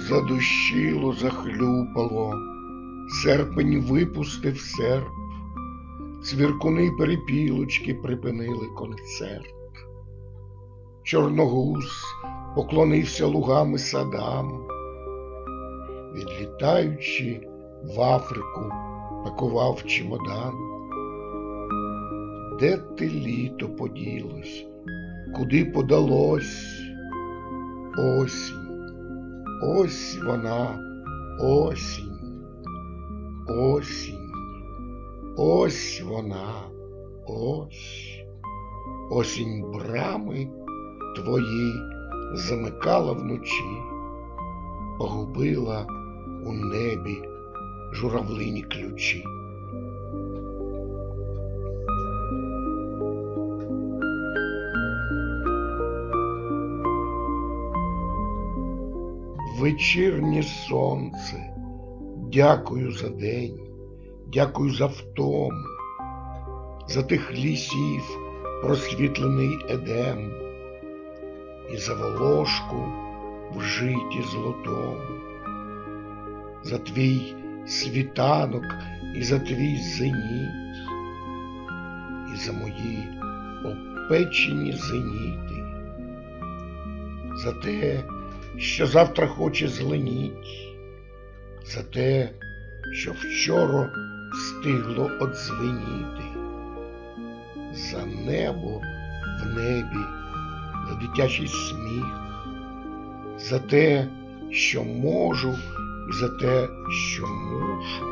Задущило, захлюпало, серпень випустив серп, цвіркуни-перепілочки припинили концерт. Чорногуз поклонився лугам і садам, відлітаючи в Африку, пакував чемодан. Де ти літо поділось, куди подалось? Осінь, ось вона, осінь, осінь, ось вона, ось. Осінь брами твої замикала вночі, погубила у небі журавлині ключі. Вечірнє сонце, дякую за день, дякую за втому, за тих лісів просвітлений едем і за волошку в житі золотому, за твій світанок і за твій зеніт, і за мої обпечені зеніти, за те, що завтра хоче зеленіть, за те, що вчора встигло одзвеніти, за небо в небі, за дитячий сміх, за те, що можу, і за те, що мушу.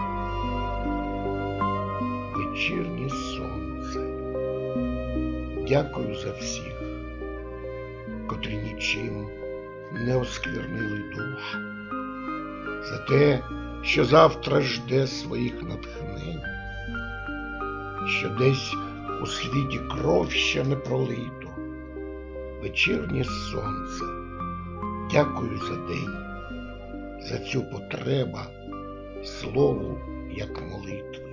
Вечірнє сонце, дякую за всіх, котрі нічим не осквернили душу, за те, що завтра жде своїх натхнень, що десь у світі кров ще не пролито. Вечірнє сонце, дякую за день, за цю потреба слову як молитва.